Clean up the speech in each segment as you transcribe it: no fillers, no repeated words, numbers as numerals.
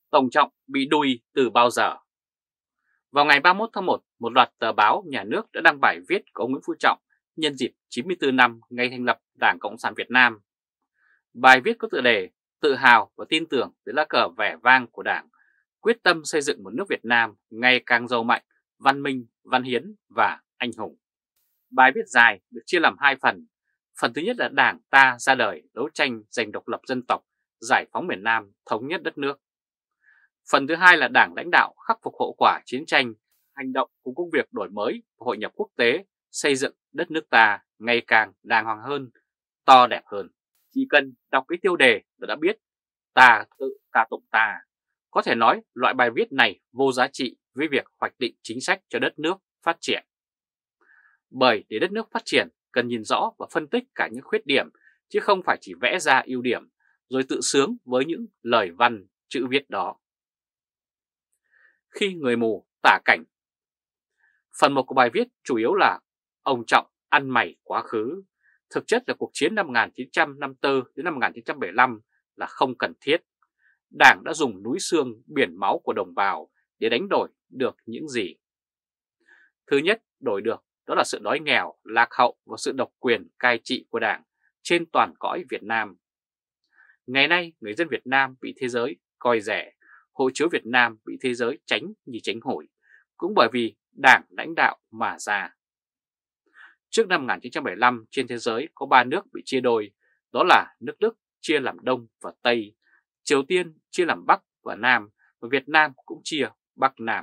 Tổng Trọng bị đuôi từ bao giờ? Vào ngày 31 tháng 1, một loạt tờ báo nhà nước đã đăng bài viết của ông Nguyễn Phú Trọng nhân dịp 94 năm ngày thành lập Đảng Cộng sản Việt Nam. Bài viết có tựa đề "Tự hào và tin tưởng dưới lá cờ vẻ vang của Đảng, quyết tâm xây dựng một nước Việt Nam ngày càng giàu mạnh, văn minh, văn hiến và anh hùng". Bài viết dài được chia làm hai phần. Phần thứ nhất là Đảng ta ra đời đấu tranh giành độc lập dân tộc, giải phóng miền Nam, thống nhất đất nước. Phần thứ hai là Đảng lãnh đạo khắc phục hậu quả chiến tranh, hành động cùng công việc đổi mới và hội nhập quốc tế, xây dựng đất nước ta ngày càng đàng hoàng hơn, to đẹp hơn. Chỉ cần đọc cái tiêu đề là đã biết ta tự ca tụng ta. Có thể nói loại bài viết này vô giá trị với việc hoạch định chính sách cho đất nước phát triển. Bởi để đất nước phát triển cần nhìn rõ và phân tích cả những khuyết điểm, chứ không phải chỉ vẽ ra ưu điểm rồi tự sướng với những lời văn chữ viết đó. Khi người mù tả cảnh. Phần 1 của bài viết chủ yếu là ông Trọng ăn mày quá khứ. Thực chất là cuộc chiến năm 1954 đến năm 1975 là không cần thiết. Đảng đã dùng núi xương biển máu của đồng bào để đánh đổi được những gì? Thứ nhất, đổi được đó là sự đói nghèo, lạc hậu và sự độc quyền cai trị của Đảng trên toàn cõi Việt Nam. Ngày nay, người dân Việt Nam bị thế giới coi rẻ, hộ chiếu Việt Nam bị thế giới tránh như tránh hổi, cũng bởi vì Đảng lãnh đạo mà ra. Trước năm 1975, trên thế giới có 3 nước bị chia đôi, đó là nước Đức chia làm Đông và Tây, Triều Tiên chia làm Bắc và Nam, và Việt Nam cũng chia Bắc Nam.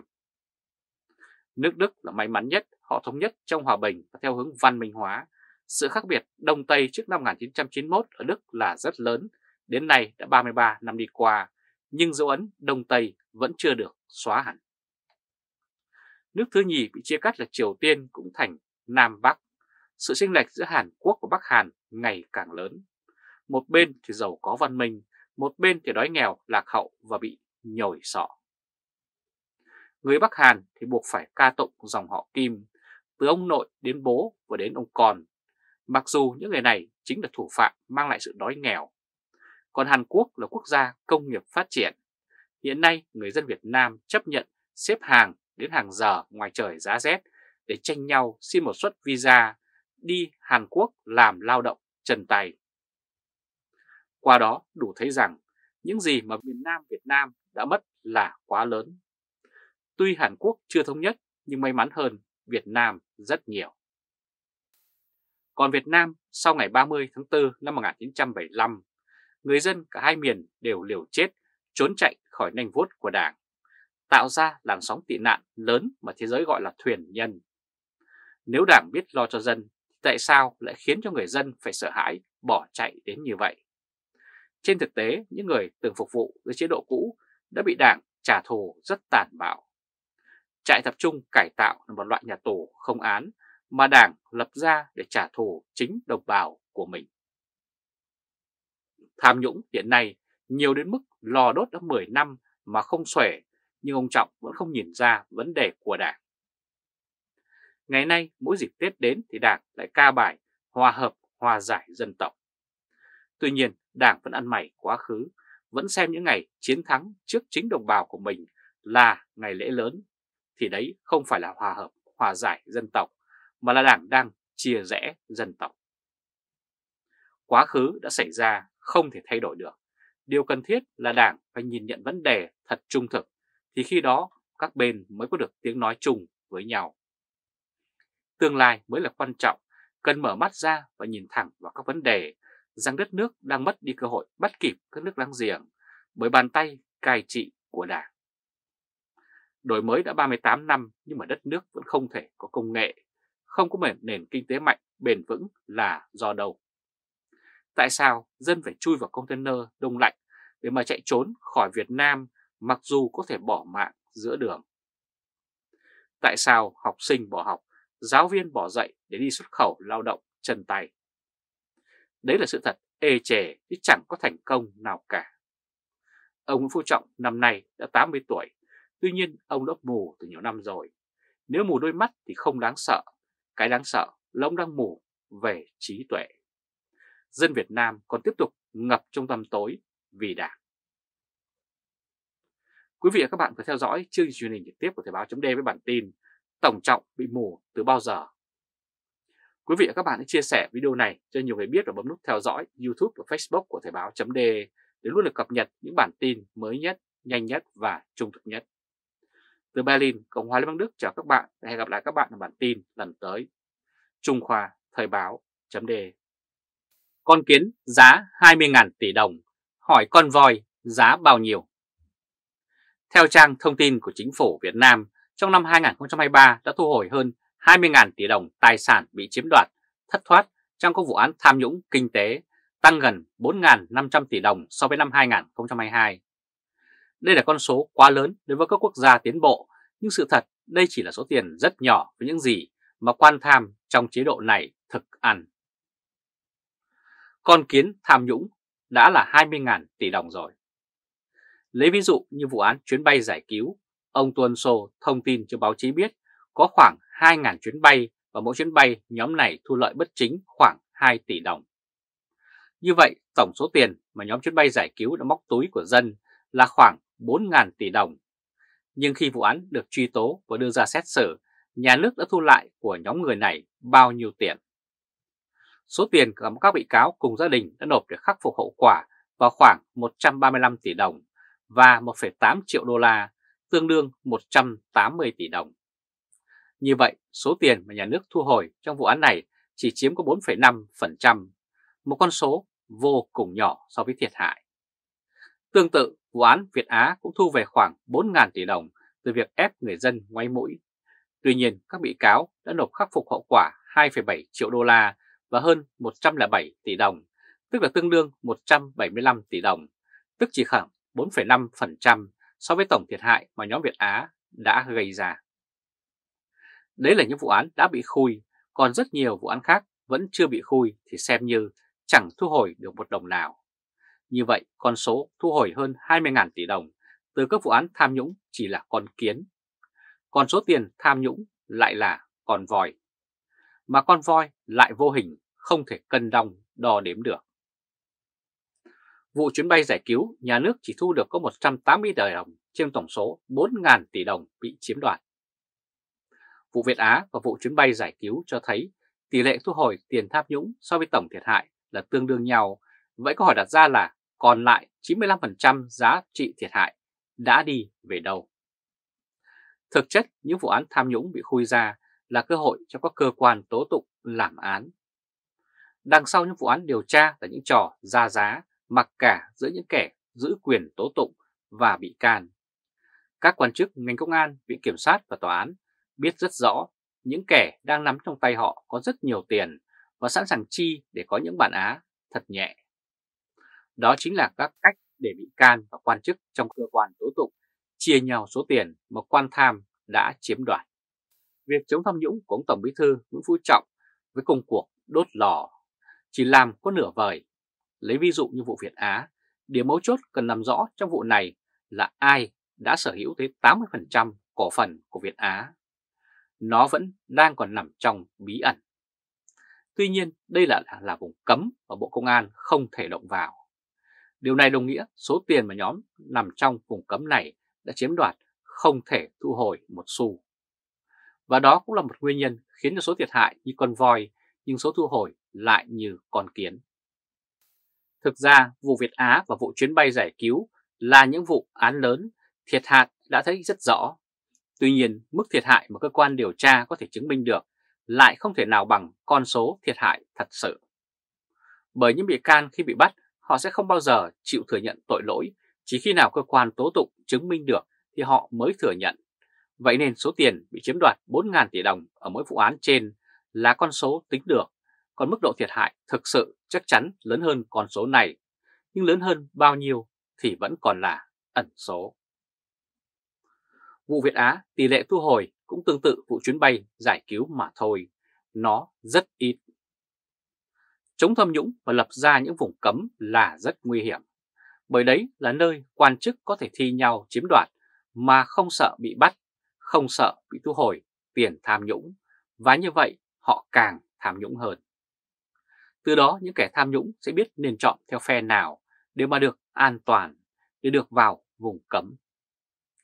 Nước Đức là may mắn nhất, họ thống nhất trong hòa bình và theo hướng văn minh hóa. Sự khác biệt Đông Tây trước năm 1991 ở Đức là rất lớn, đến nay đã 33 năm đi qua, nhưng dấu ấn Đông Tây vẫn chưa được xóa hẳn. Nước thứ nhì bị chia cắt là Triều Tiên cũng thành Nam Bắc. Sự chênh lệch giữa Hàn Quốc và Bắc Hàn ngày càng lớn. Một bên thì giàu có văn minh, một bên thì đói nghèo, lạc hậu và bị nhồi sọ. Người Bắc Hàn thì buộc phải ca tụng dòng họ Kim, từ ông nội đến bố và đến ông con, mặc dù những người này chính là thủ phạm mang lại sự đói nghèo. Còn Hàn Quốc là quốc gia công nghiệp phát triển. Hiện nay người dân Việt Nam chấp nhận xếp hàng đến hàng giờ ngoài trời giá rét để tranh nhau xin một suất visa đi Hàn Quốc làm lao động chân tay. Qua đó đủ thấy rằng những gì mà miền Nam Việt Nam đã mất là quá lớn. Tuy Hàn Quốc chưa thống nhất nhưng may mắn hơn Việt Nam rất nhiều. Còn Việt Nam sau ngày 30 tháng 4 năm 1975, người dân cả hai miền đều liều chết trốn chạy khỏi nanh vuốt của Đảng, tạo ra làn sóng tị nạn lớn mà thế giới gọi là thuyền nhân. Nếu Đảng biết lo cho dân, tại sao lại khiến cho người dân phải sợ hãi bỏ chạy đến như vậy? Trên thực tế, những người từng phục vụ dưới chế độ cũ đã bị Đảng trả thù rất tàn bạo. Trại tập trung cải tạo là một loại nhà tù không án mà Đảng lập ra để trả thù chính đồng bào của mình. Tham nhũng hiện nay nhiều đến mức lò đốt đã 10 năm mà không xuể, nhưng ông Trọng vẫn không nhìn ra vấn đề của Đảng. Ngày nay mỗi dịp Tết đến thì Đảng lại ca bài hòa hợp, hòa giải dân tộc. Tuy nhiên Đảng vẫn ăn mày quá khứ, vẫn xem những ngày chiến thắng trước chính đồng bào của mình là ngày lễ lớn, thì đấy không phải là hòa hợp, hòa giải dân tộc, mà là Đảng đang chia rẽ dân tộc. Quá khứ đã xảy ra không thể thay đổi được. Điều cần thiết là Đảng phải nhìn nhận vấn đề thật trung thực, thì khi đó các bên mới có được tiếng nói chung với nhau. Tương lai mới là quan trọng, cần mở mắt ra và nhìn thẳng vào các vấn đề, rằng đất nước đang mất đi cơ hội bắt kịp các nước láng giềng bởi bàn tay cai trị của Đảng. Đổi mới đã 38 năm nhưng mà đất nước vẫn không thể có công nghệ, không có nền kinh tế mạnh, bền vững là do đâu? Tại sao dân phải chui vào container đông lạnh để mà chạy trốn khỏi Việt Nam mặc dù có thể bỏ mạng giữa đường? Tại sao học sinh bỏ học, giáo viên bỏ dạy để đi xuất khẩu lao động chân tay? Đấy là sự thật ê chề chứ chẳng có thành công nào cả. Ông Nguyễn Phú Trọng năm nay đã 80 tuổi, tuy nhiên ông đã mù từ nhiều năm rồi. Nếu mù đôi mắt thì không đáng sợ, cái đáng sợ là ông đang mù về trí tuệ. Dân Việt Nam còn tiếp tục ngập trong tăm tối vì Đảng. Quý vị và các bạn vừa theo dõi chương trình truyền hình trực tiếp của Thời báo chấm với bản tin Tổng Trọng bị mù từ bao giờ. Quý vị và các bạn hãy chia sẻ video này cho nhiều người biết và bấm nút theo dõi YouTube và Facebook của Thời báo chấm để luôn được cập nhật những bản tin mới nhất, nhanh nhất và trung thực nhất. Từ Berlin, Cộng hòa Liên bang Đức chào các bạn và hẹn gặp lại các bạn ở bản tin lần tới. Trung Khoa Thời báo chấm Con kiến giá 20.000 tỷ đồng, hỏi con voi giá bao nhiêu? Theo trang thông tin của chính phủ Việt Nam, trong năm 2023 đã thu hồi hơn 20.000 tỷ đồng tài sản bị chiếm đoạt, thất thoát trong các vụ án tham nhũng kinh tế, tăng gần 4.500 tỷ đồng so với năm 2022. Đây là con số quá lớn đối với các quốc gia tiến bộ, nhưng sự thật đây chỉ là số tiền rất nhỏ với những gì mà quan tham trong chế độ này thực ăn. Con kiến tham nhũng đã là 20.000 tỷ đồng rồi. Lấy ví dụ như vụ án chuyến bay giải cứu, ông Tuân Sô thông tin cho báo chí biết có khoảng 2.000 chuyến bay và mỗi chuyến bay nhóm này thu lợi bất chính khoảng 2 tỷ đồng. Như vậy, tổng số tiền mà nhóm chuyến bay giải cứu đã móc túi của dân là khoảng 4.000 tỷ đồng. Nhưng khi vụ án được truy tố và đưa ra xét xử, nhà nước đã thu lại của nhóm người này bao nhiêu tiền? Số tiền mà các bị cáo cùng gia đình đã nộp để khắc phục hậu quả vào khoảng 135 tỷ đồng và 1,8 triệu đô la, tương đương 180 tỷ đồng. Như vậy, số tiền mà nhà nước thu hồi trong vụ án này chỉ chiếm có 4,5%, một con số vô cùng nhỏ so với thiệt hại. Tương tự, vụ án Việt Á cũng thu về khoảng 4.000 tỷ đồng từ việc ép người dân ngoáy mũi. Tuy nhiên, các bị cáo đã nộp khắc phục hậu quả 2,7 triệu đô la và hơn 107 tỷ đồng, tức là tương đương 175 tỷ đồng, tức chỉ khoảng 4,5% so với tổng thiệt hại mà nhóm Việt Á đã gây ra. Đấy là những vụ án đã bị khui, còn rất nhiều vụ án khác vẫn chưa bị khui thì xem như chẳng thu hồi được một đồng nào. Như vậy, con số thu hồi hơn 20.000 tỷ đồng từ các vụ án tham nhũng chỉ là con kiến. Còn số tiền tham nhũng lại là con voi. Mà con voi lại vô hình, không thể cân đong đo đếm được. Vụ chuyến bay giải cứu, nhà nước chỉ thu được có 180 tỷ đồng trên tổng số 4.000 tỷ đồng bị chiếm đoạt. Vụ Việt Á và vụ chuyến bay giải cứu cho thấy tỷ lệ thu hồi tiền tham nhũng so với tổng thiệt hại là tương đương nhau. Vậy câu hỏi đặt ra là còn lại 95% giá trị thiệt hại đã đi về đâu? Thực chất, những vụ án tham nhũng bị khui ra là cơ hội cho các cơ quan tố tụng làm án. Đằng sau những vụ án điều tra là những trò ra giá, mặc cả giữa những kẻ giữ quyền tố tụng và bị can. Các quan chức ngành công an, viện kiểm sát và tòa án biết rất rõ những kẻ đang nắm trong tay họ có rất nhiều tiền và sẵn sàng chi để có những bản án thật nhẹ. Đó chính là các cách để bị can và quan chức trong cơ quan tố tụng chia nhau số tiền mà quan tham đã chiếm đoạt. Việc chống tham nhũng của ông Tổng Bí thư Nguyễn Phú Trọng với công cuộc đốt lò chỉ làm có nửa vời. Lấy ví dụ như vụ Việt Á, điểm mấu chốt cần làm rõ trong vụ này là ai đã sở hữu tới 80% cổ phần của Việt Á. Nó vẫn đang còn nằm trong bí ẩn. Tuy nhiên, đây là vùng cấm và Bộ Công an không thể động vào. Điều này đồng nghĩa số tiền mà nhóm nằm trong vùng cấm này đã chiếm đoạt không thể thu hồi một xu. Và đó cũng là một nguyên nhân khiến cho số thiệt hại như con voi nhưng số thu hồi lại như con kiến. Thực ra, vụ Việt Á và vụ chuyến bay giải cứu là những vụ án lớn, thiệt hại đã thấy rất rõ. Tuy nhiên, mức thiệt hại mà cơ quan điều tra có thể chứng minh được lại không thể nào bằng con số thiệt hại thật sự. Bởi những bị can khi bị bắt, họ sẽ không bao giờ chịu thừa nhận tội lỗi, chỉ khi nào cơ quan tố tụng chứng minh được thì họ mới thừa nhận. Vậy nên số tiền bị chiếm đoạt 4.000 tỷ đồng ở mỗi vụ án trên là con số tính được, còn mức độ thiệt hại thực sự chắc chắn lớn hơn con số này, nhưng lớn hơn bao nhiêu thì vẫn còn là ẩn số. Vụ Việt Á tỷ lệ thu hồi cũng tương tự vụ chuyến bay giải cứu mà thôi, nó rất ít. Chống tham nhũng và lập ra những vùng cấm là rất nguy hiểm, bởi đấy là nơi quan chức có thể thi nhau chiếm đoạt mà không sợ bị bắt, không sợ bị thu hồi tiền tham nhũng, và như vậy họ càng tham nhũng hơn. Từ đó những kẻ tham nhũng sẽ biết nên chọn theo phe nào để mà được an toàn, để được vào vùng cấm.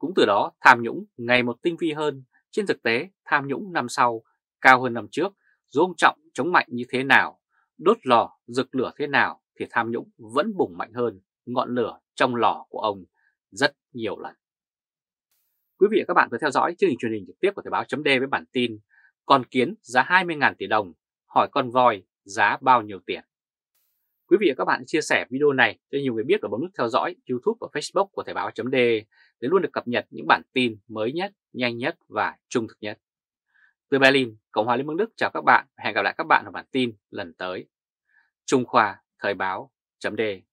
Cũng từ đó tham nhũng ngày một tinh vi hơn. Trên thực tế, tham nhũng năm sau cao hơn năm trước, dù ông Trọng chống mạnh như thế nào, đốt lò rực lửa thế nào thì tham nhũng vẫn bùng mạnh hơn ngọn lửa trong lò của ông rất nhiều lần. Quý vị và các bạn vừa theo dõi chương trình truyền hình trực tiếp của Thời báo chấm với bản tin Con kiến giá 20.000 tỷ đồng, hỏi con voi giá bao nhiêu tiền. Quý vị và các bạn chia sẻ video này cho nhiều người biết và bấm nút theo dõi YouTube và Facebook của Thời báo chấm để luôn được cập nhật những bản tin mới nhất, nhanh nhất và trung thực nhất. Từ Berlin, Cộng hòa Liên bang Đức chào các bạn và hẹn gặp lại các bạn ở bản tin lần tới. Trung Khoa, Thời báo chấm